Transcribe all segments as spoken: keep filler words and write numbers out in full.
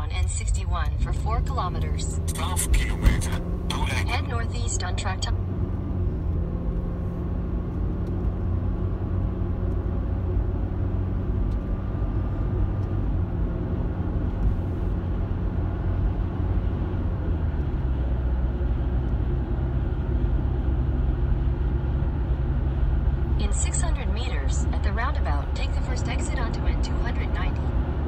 on N sixty-one for four kilometers. twaalf kilometer. Doorrijden. Head northeast on track time. In six hundred meters, at the roundabout, take the first exit onto N two ninety.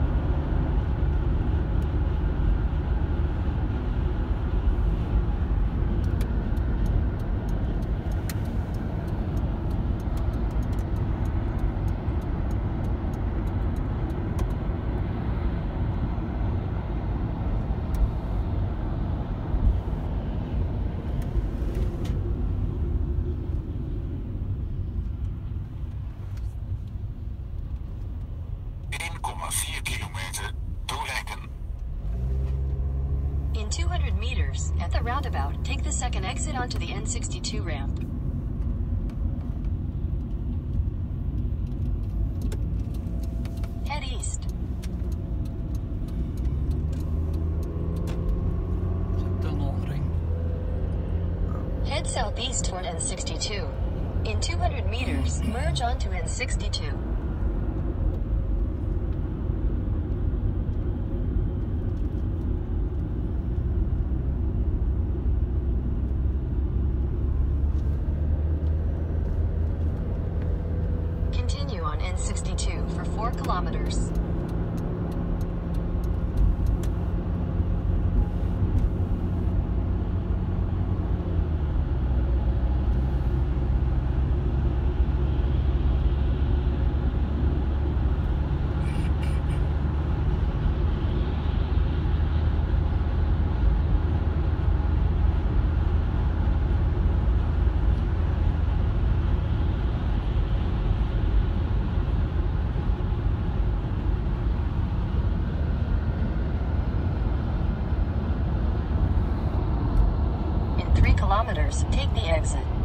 één komma vier kilometer. Doorrijden. In two hundred meters, at the roundabout, take the second exit onto the N sixty-two ramp. Head east. Head southeast toward N sixty-two. In two hundred meters, merge onto N sixty-two. Continue on N sixty-two for four kilometers. Kilometers, take the exit.